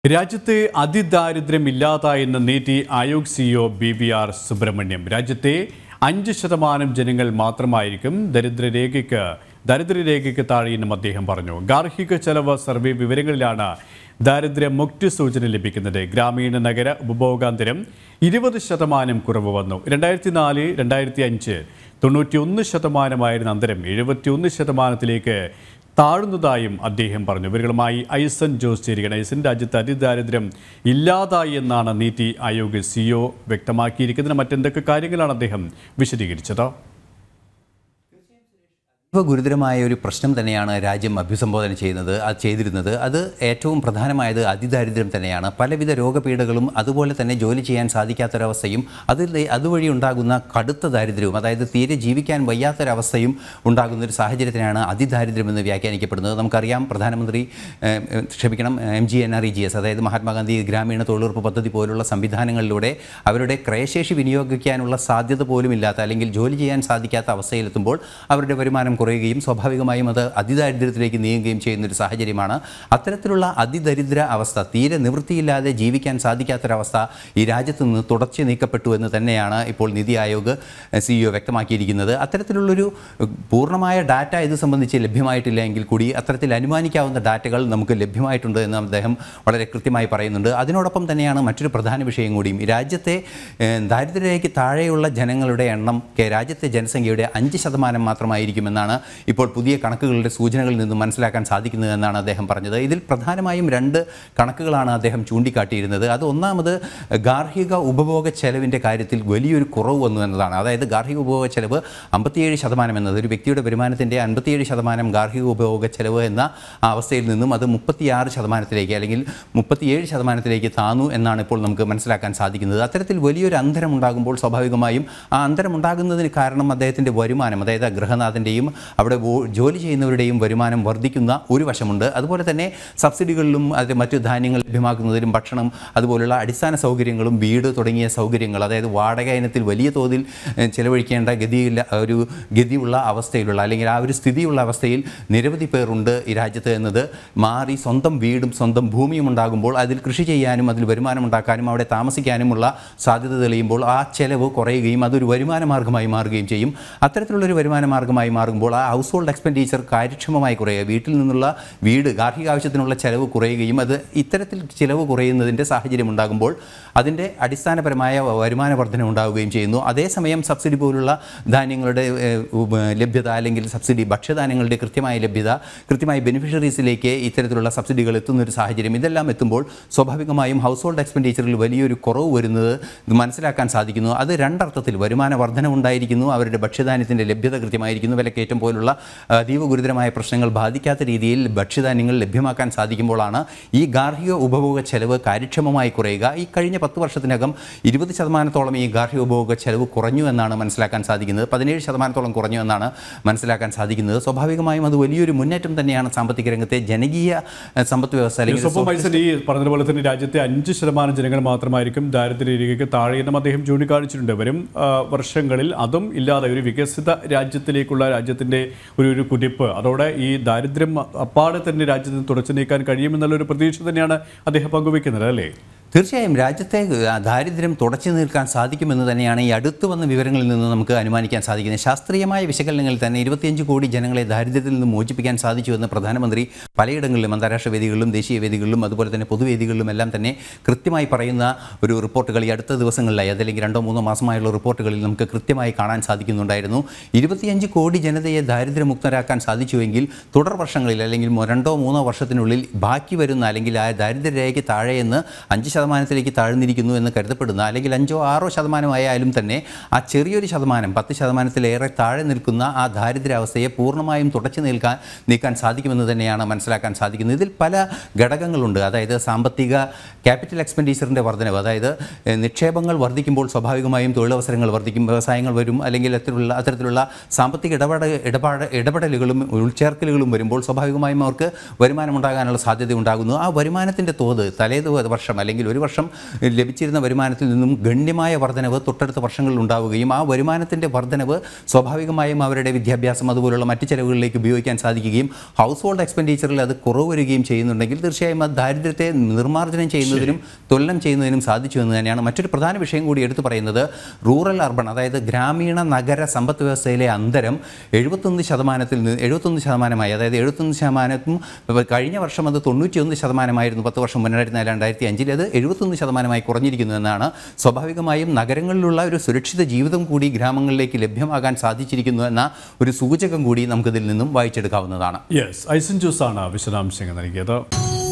രാജ്യത്തെ അതിദാരിദ്ര്യം ഇല്ലാതായെന്ന് NITI Aayog CEO BVR Subrahmanyam. രാജ്യത്തെ 5% ജനങ്ങൾ മാത്രമായിരിക്കും ദരിദ്രരേഖയ്ക്ക് താഴെയെന്നും അദ്ദേഹം പറഞ്ഞു. ഗാർഹിക ചെലവ് സർവേ വിവരങ്ങളിലാണ് ദാരിദ്ര്യമുക്തി സൂചന ലഭിക്കുന്നത്. ഗ്രാമീണ നഗര ഉപഭോഗാന്തരം 20% കുറവ് വന്നു. 2004-2005 91% അന്തരം 71%ത്തിലേക്ക് താഴുന്നതായും അദ്ദേഹം പറഞ്ഞു. ഇവരുമായി ഐസൻ ജോസ് ചേരുകയാണ്. ഐസൻ, രാജ്യത്ത് അതിദാരിദ്ര്യം ഇല്ലാതായി എന്നാണ് നീതി ആയോഗ് സിഇഒ വ്യക്തമാക്കിയിരിക്കുന്നത്. മറ്റെന്തൊക്കെ കാര്യങ്ങളാണ് അദ്ദേഹം വിശദീകരിച്ചത്? ഗുരുതരമായ ഒരു പ്രശ്നം തന്നെയാണ് രാജ്യം അഭിസംബോധന ചെയ്തിരുന്നത്. അത് ഏറ്റവും പ്രധാനമായത് അതിദാരിദ്ര്യം തന്നെയാണ്. പലവിധ രോഗപീഠകളും അതുപോലെ തന്നെ ജോലി ചെയ്യാൻ സാധിക്കാത്തൊരവസ്ഥയും അതുവഴി ഉണ്ടാകുന്ന കടുത്ത ദാരിദ്ര്യവും, അതായത് തീരെ ജീവിക്കാൻ വയ്യാത്തൊരവസ്ഥയും ഉണ്ടാകുന്ന ഒരു സാഹചര്യത്തിനാണ് അതിദാരിദ്ര്യമെന്ന് വ്യാഖ്യാനിക്കപ്പെടുന്നത്. നമുക്കറിയാം, MGNREGS, അതായത് മഹാത്മാഗാന്ധി ഗ്രാമീണ തൊഴിലുറപ്പ് പദ്ധതി പോലുള്ള സംവിധാനങ്ങളിലൂടെ അവരുടെ ക്രയശേഷി വിനിയോഗിക്കാനുള്ള സാധ്യത പോലുമില്ലാത്ത, അല്ലെങ്കിൽ ജോലി ചെയ്യാൻ സാധിക്കാത്ത അവസ്ഥയിലെത്തുമ്പോൾ അവരുടെ വരുമാനം കുറയുകയും സ്വാഭാവികമായും അത് അതിദാരിദ്ര്യത്തിലേക്ക് നീങ്ങുകയും ചെയ്യുന്നൊരു സാഹചര്യമാണ്. അത്തരത്തിലുള്ള അതിദരിദ്ര അവസ്ഥ, തീരെ നിവൃത്തിയില്ലാതെ ജീവിക്കാൻ സാധിക്കാത്തൊരവസ്ഥ ഈ രാജ്യത്ത് നിന്ന് തുടച്ചു നീക്കപ്പെട്ടു എന്ന് തന്നെയാണ് ഇപ്പോൾ നീതി ആയോഗ് സിഇഒ വ്യക്തമാക്കിയിരിക്കുന്നത്. അത്തരത്തിലുള്ളൊരു പൂർണ്ണമായ ഡാറ്റ ഇത് സംബന്ധിച്ച് ലഭ്യമായിട്ടില്ല എങ്കിൽ കൂടി അത്തരത്തിൽ അനുമാനിക്കാവുന്ന ഡാറ്റകൾ നമുക്ക് ലഭ്യമായിട്ടുണ്ട് എന്ന് അദ്ദേഹം വളരെ കൃത്യമായി പറയുന്നുണ്ട്. അതിനോടൊപ്പം തന്നെയാണ് മറ്റൊരു പ്രധാന വിഷയം കൂടിയും. രാജ്യത്തെ ദാരിദ്ര്യരേഖയ്ക്ക് താഴെയുള്ള ജനങ്ങളുടെ എണ്ണം രാജ്യത്തെ ജനസംഖ്യയുടെ 5% മാത്രമായിരിക്കുമെന്നാണ് ഇപ്പോൾ പുതിയ കണക്കുകളുടെ സൂചനകളിൽ നിന്ന് മനസ്സിലാക്കാൻ സാധിക്കുന്നതെന്നാണ് അദ്ദേഹം പറഞ്ഞത്. ഇതിൽ പ്രധാനമായും 2 കണക്കുകളാണ് അദ്ദേഹം ചൂണ്ടിക്കാട്ടിയിരുന്നത്. അത് ഒന്നാമത് ഗാർഹിക ഉപഭോഗ ചെലവിൻ്റെ കാര്യത്തിൽ വലിയൊരു കുറവ് വന്നു എന്നതാണ്. അതായത് ഗാർഹിക ഉപഭോഗ ചെലവ് 57% എന്നത്, ഒരു വ്യക്തിയുടെ വരുമാനത്തിൻ്റെ 57% ഗാർഹിക ഉപഭോഗ ചെലവ് എന്ന അവസ്ഥയിൽ നിന്നും അത് 36%, അല്ലെങ്കിൽ 37%ത്തിലേക്ക് താന്നു എന്നാണ് ഇപ്പോൾ നമുക്ക് മനസ്സിലാക്കാൻ സാധിക്കുന്നത്. അത്തരത്തിൽ വലിയൊരു അന്തരം ഉണ്ടാകുമ്പോൾ സ്വാഭാവികമായും ആ അന്തരം ഉണ്ടാകുന്നതിന് കാരണം അദ്ദേഹത്തിൻ്റെ വരുമാനം, അതായത് ഗൃഹനാഥൻ്റെയും അവിടെ ജോലി ചെയ്യുന്നവരുടെയും വരുമാനം വർദ്ധിക്കുന്ന ഒരു വശമുണ്ട്. അതുപോലെ തന്നെ സബ്സിഡികളിലും മറ്റു ധാന്യങ്ങൾ ലഭ്യമാക്കുന്നതിലും ഭക്ഷണം, അതുപോലുള്ള അടിസ്ഥാന സൗകര്യങ്ങളും വീട് തുടങ്ങിയ സൗകര്യങ്ങൾ, അതായത് വാടക ഇനത്തിൽ വലിയ തോതിൽ ചെലവഴിക്കേണ്ട ഗതിയുള്ള അവസ്ഥയിലുള്ള, അല്ലെങ്കിൽ ആ ഒരു സ്ഥിതിയുള്ള അവസ്ഥയിൽ നിരവധി പേരുണ്ട് ഈ രാജ്യത്ത് എന്നത് മാറി സ്വന്തം വീടും സ്വന്തം ഭൂമിയും ഉണ്ടാകുമ്പോൾ അതിൽ കൃഷി ചെയ്യാനും അതിൽ വരുമാനം ഉണ്ടാക്കാനും അവിടെ താമസിക്കാനുമുള്ള സാധ്യത തെളിയുമ്പോൾ ആ ചെലവ് കുറയുകയും അതൊരു വരുമാന മാർഗ്ഗമായി മാറുകയും ചെയ്യും. അത്തരത്തിലുള്ളൊരു വരുമാന മാർഗ്ഗമായി മാറുമ്പോൾ ആ ഹൗസ് ഹോൾഡ് എക്സ്പെൻഡിച്ചർ കാര്യക്ഷമമായി കുറയുക, വീട്ടിൽ നിന്നുള്ള ഗാർഹിക ആവശ്യത്തിനുള്ള ചെലവ് കുറയുകയും അത് ഇത്തരത്തിൽ ചിലവ് കുറയുന്നതിൻ്റെ സാഹചര്യം ഉണ്ടാകുമ്പോൾ അതിൻ്റെ അടിസ്ഥാനപരമായ വരുമാന വർധന ഉണ്ടാവുകയും ചെയ്യുന്നു. അതേസമയം സബ്സിഡി പോലുള്ള ധാന്യങ്ങളുടെ ലഭ്യത, അല്ലെങ്കിൽ സബ്സിഡി ഭക്ഷ്യധാന്യങ്ങളുടെ കൃത്യമായ ലഭ്യത, കൃത്യമായി ബെനിഫിഷ്യറീസിലേക്ക് ഇത്തരത്തിലുള്ള സബ്സിഡികൾ എത്തുന്നൊരു സാഹചര്യം, ഇതെല്ലാം എത്തുമ്പോൾ സ്വാഭാവികമായും ഹൗസ് ഹോൾഡ് എക്സ്പെൻഡിച്ചറിൽ വലിയൊരു കുറവ് വരുന്നത് മനസ്സിലാക്കാൻ സാധിക്കുന്നു. അത് 2 അർത്ഥത്തിൽ വരുമാന വർധന ഉണ്ടായിരിക്കുന്നു, അവരുടെ ഭക്ഷ്യധാന്യത്തിൻ്റെ ലഭ്യത കൃത്യമായിരിക്കുന്നു, വിലക്കയറ്റം പോലുള്ള അതീവ ഗുരുതരമായ പ്രശ്നങ്ങൾ ബാധിക്കാത്ത രീതിയിൽ ഭക്ഷ്യധാന്യങ്ങൾ ലഭ്യമാക്കാൻ സാധിക്കുമ്പോഴാണ് ഈ ഗാർഹിക ഉപഭോഗ ചെലവ് കാര്യക്ഷമമായി കുറയുക. ഈ കഴിഞ്ഞ 10 വർഷത്തിനകം 20%-ഓളം ഈ ഗാർഹിക ഉപഭോഗ ചെലവ് കുറഞ്ഞു എന്നാണ് മനസ്സിലാക്കാൻ സാധിക്കുന്നത്. 17%-ഓളം കുറഞ്ഞു എന്നാണ് മനസ്സിലാക്കാൻ സാധിക്കുന്നത്. സ്വാഭാവികമായും അത് വലിയൊരു മുന്നേറ്റം തന്നെയാണ് സാമ്പത്തിക രംഗത്തെ ജനകീയ സമ്പദ് വ്യവസ്ഥ. പറഞ്ഞതുപോലെ തന്നെ രാജ്യത്തെ 5% ജനങ്ങൾ മാത്രമായിരിക്കും ദാരിദ്ര്യരേഖയ്ക്ക് താഴെയെന്നും അദ്ദേഹം ചൂണ്ടിക്കാണിച്ചിട്ടുണ്ട്. വരും വർഷങ്ങളിൽ അതും ഇല്ലാതെ ഒരു വികസിത രാജ്യത്തിലേക്കുള്ള രാജ്യത്തിൻ്റെ ഒരു കുതിപ്പ്, അതോടെ ഈ ദാരിദ്ര്യം അപ്പാടെ തന്നെ രാജ്യത്ത് നിന്ന് തുടച്ചു നീക്കാൻ കഴിയുമെന്നുള്ളൊരു പ്രതീക്ഷ തന്നെയാണ് അദ്ദേഹം പങ്കുവയ്ക്കുന്നത്, അല്ലേ? തീർച്ചയായും രാജ്യത്തെ ദാരിദ്ര്യം തുടച്ചു നിൽക്കാൻ സാധിക്കുമെന്ന് തന്നെയാണ് ഈ അടുത്ത് വന്ന വിവരങ്ങളിൽ നിന്ന് നമുക്ക് അനുമാനിക്കാൻ സാധിക്കുന്നത്. ശാസ്ത്രീയമായ വിശകലനങ്ങളിൽ തന്നെ 25 കോടി ജനങ്ങളെ ദാരിദ്ര്യത്തിൽ നിന്ന് മോചിപ്പിക്കാൻ സാധിച്ചുവെന്ന് പ്രധാനമന്ത്രി പലയിടങ്ങളിലും, അന്താരാഷ്ട്ര വേദികളിലും ദേശീയ വേദികളിലും അതുപോലെ തന്നെ പൊതുവേദികളിലും എല്ലാം തന്നെ കൃത്യമായി പറയുന്ന ഒരു റിപ്പോർട്ടുകൾ ഈ അടുത്ത ദിവസങ്ങളിലായി, അതല്ലെങ്കിൽ 2-3 മാസമായുള്ള റിപ്പോർട്ടുകളിൽ നമുക്ക് കൃത്യമായി കാണാൻ സാധിക്കുന്നുണ്ടായിരുന്നു. 25 കോടി ജനതയെ ദാരിദ്ര്യമുക്തരാക്കാൻ സാധിച്ചുവെങ്കിൽ തുടർ വർഷങ്ങളിൽ, അല്ലെങ്കിൽ 2-3 വർഷത്തിനുള്ളിൽ ബാക്കി വരുന്ന, അല്ലെങ്കിൽ ആ ദാരിദ്ര്യരേഖയ്ക്ക് താഴെയെന്ന് 5%-ലേക്ക് താഴ്ന്നിരിക്കുന്നു എന്ന് കരുതപ്പെടുന്ന, അല്ലെങ്കിൽ 5-6% ആയാലും തന്നെ ആ ചെറിയൊരു ശതമാനം, 10%-ത്തിലേറെ താഴെ നിൽക്കുന്ന ആ ദാരിദ്ര്യാവസ്ഥയെ പൂർണ്ണമായും തുടച്ചു നീക്കാൻ സാധിക്കുമെന്ന് തന്നെയാണ് മനസ്സിലാക്കാൻ സാധിക്കുന്നത്. ഇതിൽ പല ഘടകങ്ങളുണ്ട്. അതായത് സാമ്പത്തിക ക്യാപിറ്റൽ എക്സ്പെൻഡിച്ചറിൻ്റെ വർധനവ്, അതായത് നിക്ഷേപങ്ങൾ വർദ്ധിക്കുമ്പോൾ സ്വാഭാവികമായും തൊഴിലവസരങ്ങൾ വർദ്ധിക്കും, വ്യവസായങ്ങൾ വരും, അല്ലെങ്കിൽ അത്തരത്തിലുള്ള സാമ്പത്തിക ഇടപെടലുകളും ഉൾച്ചേർക്കലുകളും വരുമ്പോൾ സ്വാഭാവികമായും അവർക്ക് വരുമാനം ഉണ്ടാകാനുള്ള സാധ്യത ഉണ്ടാകുന്നു. ആ വരുമാനത്തിൻ്റെ തോത് തലേ വർഷം അല്ലെങ്കിൽ ഒരു വർഷം ലഭിച്ചിരുന്ന വരുമാനത്തിൽ നിന്നും ഗണ്യമായ വർധനവ് തൊട്ടടുത്ത വർഷങ്ങളിൽ ഉണ്ടാവുകയും ആ വരുമാനത്തിൻ്റെ വർധനവ് സ്വാഭാവികമായും അവരുടെ വിദ്യാഭ്യാസം അതുപോലുള്ള മറ്റ് ചെലവുകളിലേക്ക് ഉപയോഗിക്കാൻ സാധിക്കുകയും ഹൗസ് ഹോൾഡ് എക്സ്പെൻഡിച്ചറിൽ അത് കുറവ് വരികയും ചെയ്യുന്നുണ്ടെങ്കിൽ തീർച്ചയായും അത് ദാരിദ്ര്യത്തെ നിർമ്മാർജ്ജനം ചെയ്യുന്നതിനും തുലനം ചെയ്യുന്നതിനും സാധിച്ചു എന്ന് തന്നെയാണ്. മറ്റൊരു പ്രധാന വിഷയം കൂടി എടുത്തു പറയുന്നത് റൂറൽ അർബൺ, അതായത് ഗ്രാമീണ നഗര സമ്പദ് വ്യവസ്ഥയിലെ അന്തരം 71%, അതായത് 71%, കഴിഞ്ഞ വർഷം അത് 91%, 10 വർഷം മുന്നേ 2005 അത് 71% കുറഞ്ഞിരിക്കുന്നു എന്നാണ്. സ്വാഭാവികമായും നഗരങ്ങളിലുള്ള ഒരു സുരക്ഷിത ജീവിതം കൂടി ഗ്രാമങ്ങളിലേക്ക് ലഭ്യമാകാൻ സാധിച്ചിരിക്കുന്നു എന്ന ഒരു സൂചകം കൂടി നമുക്കിതിൽ നിന്നും വായിച്ചെടുക്കാവുന്നതാണ്. ഐസൻ ജോസ് ആണ് വിശദാംശങ്ങൾ നൽകിയത്.